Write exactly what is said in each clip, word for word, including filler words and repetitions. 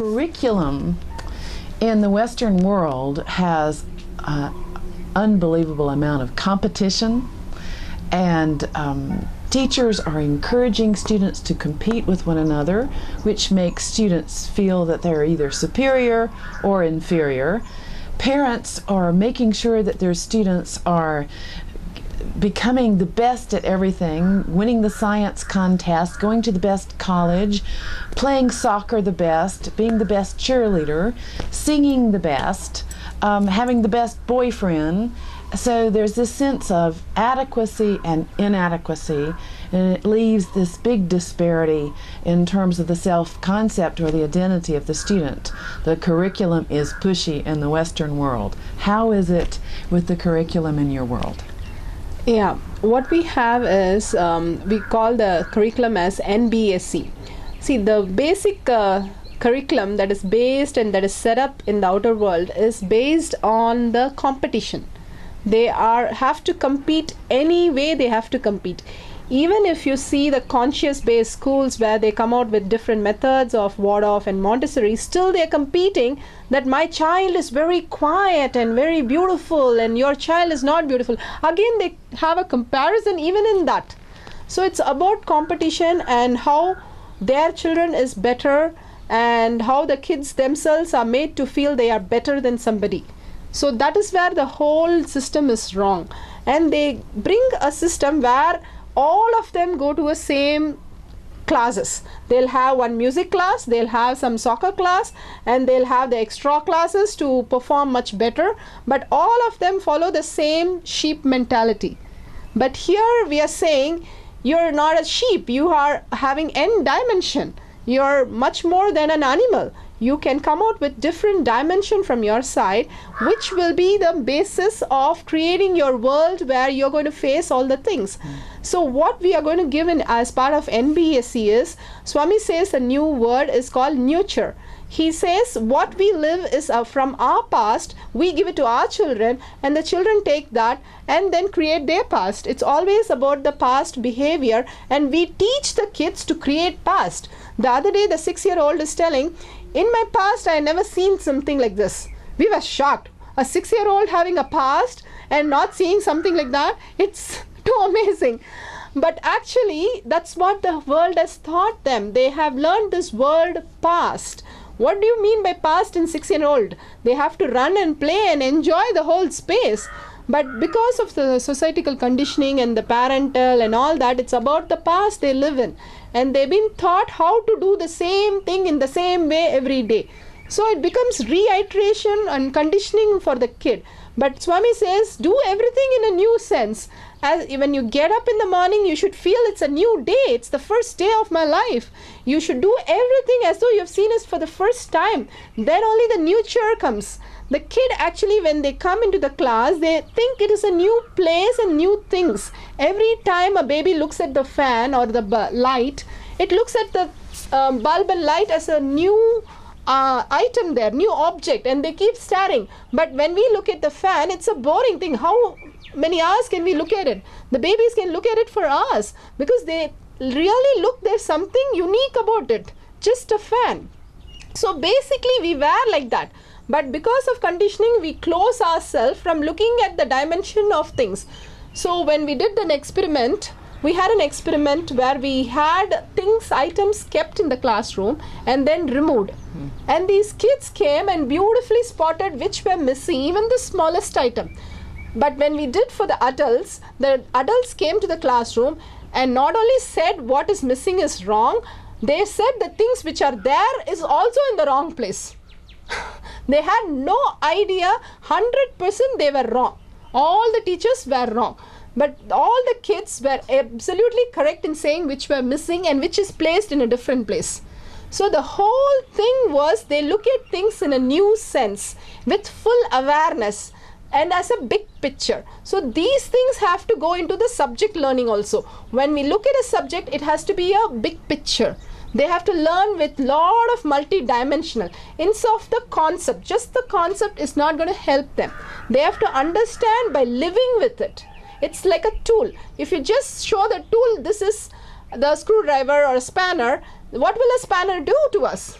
curriculum in the Western world has an unbelievable amount of competition, and um, teachers are encouraging students to compete with one another, which makes students feel that they're either superior or inferior. Parents are making sure that their students are becoming the best at everything, winning the science contest, going to the best college, playing soccer the best, being the best cheerleader, singing the best, um, having the best boyfriend. So there's this sense of adequacy and inadequacy, and it leaves this big disparity in terms of the self-concept or the identity of the student. The curriculum is pushy in the Western world. How is it with the curriculum in your world? Yeah, what we have is, um, we call the curriculum as N B S C. See, the basic uh, curriculum that is based and that is set up in the outer world is based on the competition. They are have to compete any way they have to compete. Even if you see the conscious-based schools where they come out with different methods of Waldorf and Montessori, still they're competing that my child is very quiet and very beautiful and your child is not beautiful. Again, they have a comparison even in that. So it's about competition and how their children is better and how the kids themselves are made to feel they are better than somebody. So that is where the whole system is wrong. And they bring a system where all of them go to a same classes. They'll have one music class, they'll have some soccer class, and they'll have the extra classes to perform much better, but all of them follow the same sheep mentality. But here we are saying you're not a sheep, you are having n dimension, you're much more than an animal. You can come out with different dimension from your side, which will be the basis of creating your world where you're going to face all the things. Mm. So what we are going to give in as part of N B S C is, Swami says a new word is called nurture. He says what we live is uh, from our past, we give it to our children, and the children take that and then create their past. It's always about the past behavior, and we teach the kids to create past. The other day the six-year-old is telling, in my past I never seen something like this. We were shocked. A six-year-old having a past and not seeing something like that, it's too amazing. But actually that's what the world has taught them. They have learned this word past. What do you mean by past in six-year-old? They have to run and play and enjoy the whole space. But because of the societal conditioning and the parental and all that, it's about the past they live in. And they've been taught how to do the same thing in the same way every day. So it becomes reiteration and conditioning for the kid. But Swami says, do everything in a new sense. As when you get up in the morning, you should feel it's a new day. It's the first day of my life. You should do everything as though you've seen it for the first time. Then only the nurture comes. The kid actually, when they come into the class, they think it is a new place and new things. Every time a baby looks at the fan or the light, it looks at the um, bulb and light as a new uh, item there, new object, and they keep staring. But when we look at the fan, it's a boring thing. How many hours can we look at it? The babies can look at it for hours because they really look, there's something unique about it. Just a fan. So basically we were like that. But because of conditioning, we close ourselves from looking at the dimension of things. So when we did an experiment, we had an experiment where we had things, items kept in the classroom and then removed. Hmm. And these kids came and beautifully spotted which were missing, even the smallest item. But when we did for the adults, the adults came to the classroom and not only said what is missing is wrong, they said the things which are there is also in the wrong place. They had no idea, one hundred percent they were wrong. All the teachers were wrong. But all the kids were absolutely correct in saying which were missing and which is placed in a different place. So the whole thing was they look at things in a new sense with full awareness and as a big picture. So these things have to go into the subject learning also. When we look at a subject, it has to be a big picture. They have to learn with lot of multi-dimensional. Instead of the concept, just the concept is not going to help them. They have to understand by living with it. It's like a tool. If you just show the tool, this is the screwdriver or a spanner, what will a spanner do to us?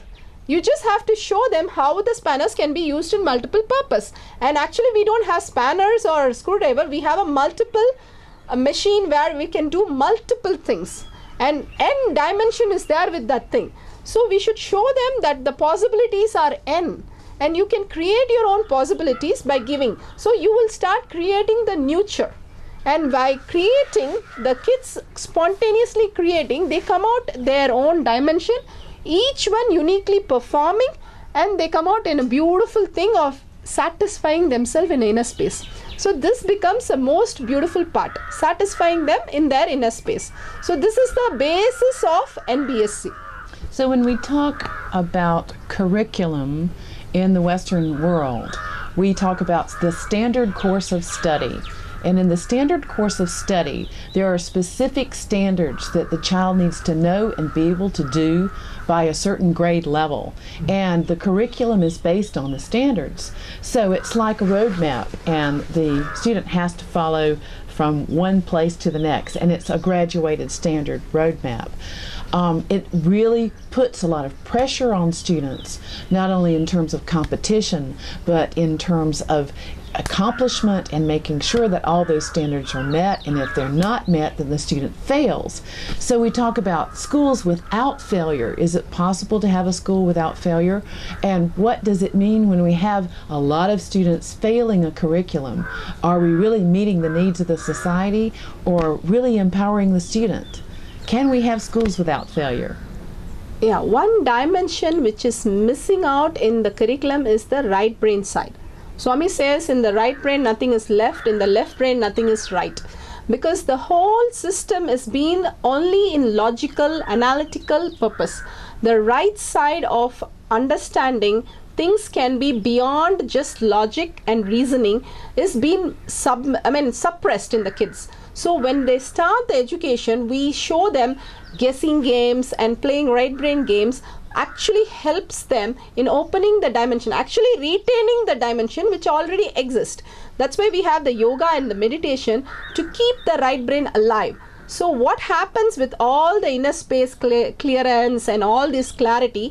You just have to show them how the spanners can be used in multiple purpose. And actually we don't have spanners or screwdriver, we have a multiple a machine where we can do multiple things, and n dimension is there with that thing. So we should show them that the possibilities are n, and you can create your own possibilities by giving. So you will start creating the nurture, and by creating, the kids spontaneously creating, they come out their own dimension, each one uniquely performing, and they come out in a beautiful thing of satisfying themselves in inner space. So this becomes the most beautiful part, satisfying them in their inner space. So this is the basis of N B S C. So when we talk about curriculum in the Western world, we talk about the standard course of study. And in the standard course of study, there are specific standards that the child needs to know and be able to do by a certain grade level. And the curriculum is based on the standards. So it's like a roadmap, and the student has to follow from one place to the next, and it's a graduated standard roadmap. Um, it really puts a lot of pressure on students, not only in terms of competition, but in terms of accomplishment and making sure that all those standards are met, and if they're not met, then the student fails. So we talk about schools without failure. Is it possible to have a school without failure? And what does it mean when we have a lot of students failing a curriculum? Are we really meeting the needs of the society, or really empowering the student? Can we have schools without failure? Yeah, one dimension which is missing out in the curriculum is the right brain side. Swami says in the right brain nothing is left, in the left brain nothing is right. Because the whole system is being only in logical, analytical purpose. The right side of understanding things can be beyond just logic and reasoning is being sub, I mean, suppressed in the kids. So when they start the education, we show them guessing games and playing right brain games actually helps them in opening the dimension, actually retaining the dimension which already exists. That's why we have the yoga and the meditation to keep the right brain alive. So what happens with all the inner space cle clearance and all this clarity,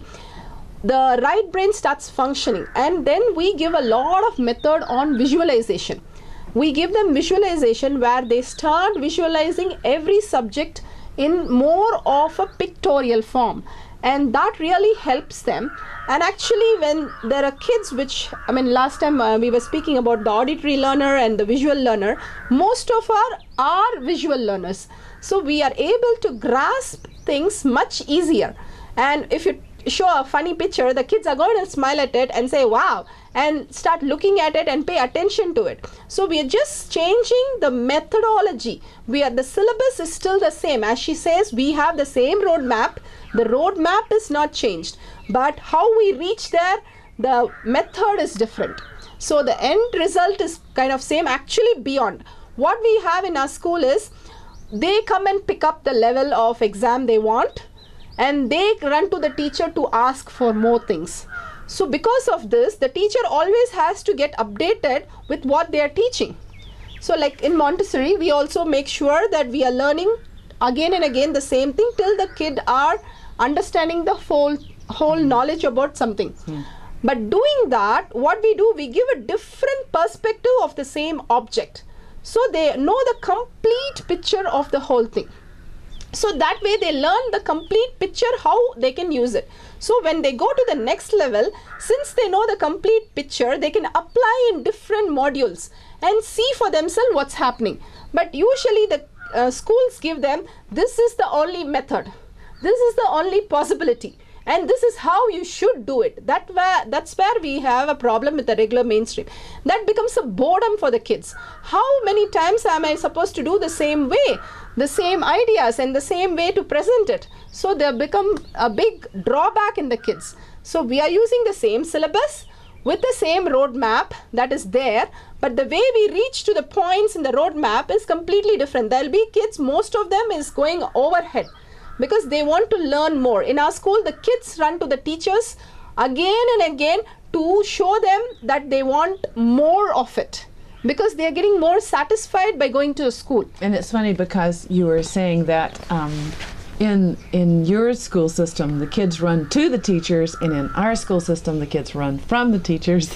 the right brain starts functioning, and then we give a lot of method on visualization. We give them visualization where they start visualizing every subject in more of a pictorial form, and that really helps them. And actually when there are kids which, I mean last time uh, we were speaking about the auditory learner and the visual learner, most of our are visual learners. So we are able to grasp things much easier. And if you show a funny picture, the kids are going to smile at it and say wow, and start looking at it and pay attention to it. So we are just changing the methodology. We are, the syllabus is still the same. As she says, we have the same roadmap. The roadmap is not changed, but how we reach there, the method is different. So the end result is kind of same, actually beyond. What we have in our school is they come and pick up the level of exam they want, and they run to the teacher to ask for more things. So because of this, the teacher always has to get updated with what they are teaching. So like in Montessori, we also make sure that we are learning again and again the same thing till the kid are understanding the whole, whole knowledge about something. Hmm. But doing that, what we do, we give a different perspective of the same object. So they know the complete picture of the whole thing. So that way they learn the complete picture how they can use it. So when they go to the next level, since they know the complete picture, they can apply in different modules and see for themselves what's happening. But usually the uh, schools give them, this is the only method, this is the only possibility, and this is how you should do it. That where, that's where we have a problem with the regular mainstream. That becomes a boredom for the kids. How many times am I supposed to do the same way, the same ideas and the same way to present it? So they become a big drawback in the kids. So we are using the same syllabus with the same roadmap that is there, but the way we reach to the points in the roadmap is completely different. There will be kids, most of them is going overhead, because they want to learn more. In our school, the kids run to the teachers again and again to show them that they want more of it, because they are getting more satisfied by going to a school. And it's funny because you were saying that um, in in your school system, the kids run to the teachers, and in our school system, the kids run from the teachers.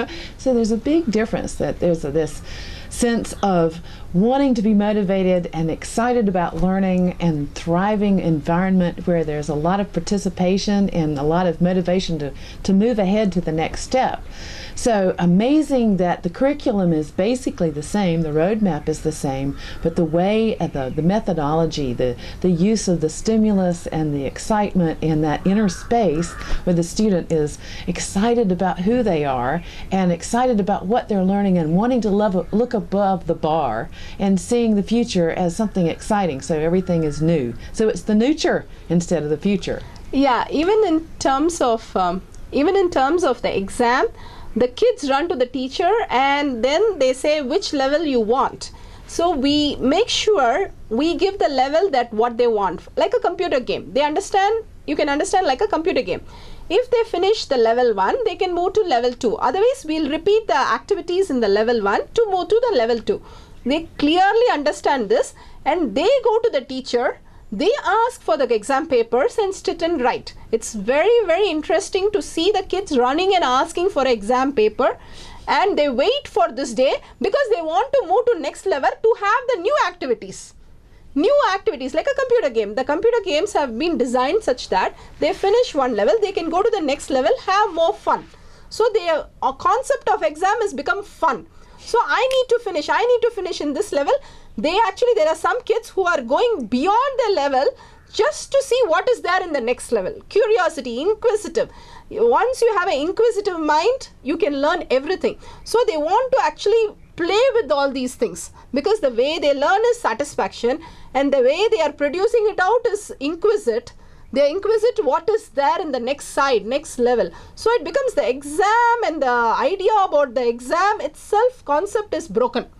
So there's a big difference. That there's a, this sense of wanting to be motivated and excited about learning and thriving environment where there's a lot of participation and a lot of motivation to, to move ahead to the next step. So amazing that the curriculum is basically the same, the roadmap is the same, but the way, uh, the, the methodology, the, the use of the stimulus and the excitement in that inner space where the student is excited about who they are and excited about what they're learning and wanting to love, look above the bar and seeing the future as something exciting, so everything is new. So it's the nurture instead of the future. Yeah, even in terms of um, even in terms of the exam, the kids run to the teacher and then they say which level you want. So we make sure we give the level that what they want, like a computer game. They understand, you can understand like a computer game. If they finish the level one, they can move to level two. Otherwise, we'll repeat the activities in the level one to move to the level two. They clearly understand this and they go to the teacher. They ask for the exam papers and sit and write. It's very, very interesting to see the kids running and asking for an exam paper, and they wait for this day because they want to move to next level to have the new activities. New activities like a computer game. The computer games have been designed such that they finish one level, they can go to the next level, have more fun. So the uh, concept of exam has become fun. So I need to finish, I need to finish in this level. They actually, there are some kids who are going beyond their level just to see what is there in the next level. Curiosity, inquisitive. Once you have an inquisitive mind, you can learn everything. So they want to actually play with all these things because the way they learn is satisfaction and the way they are producing it out is inquisite. They inquisite what is there in the next side, next level. So it becomes the exam, and the idea about the exam itself concept is broken.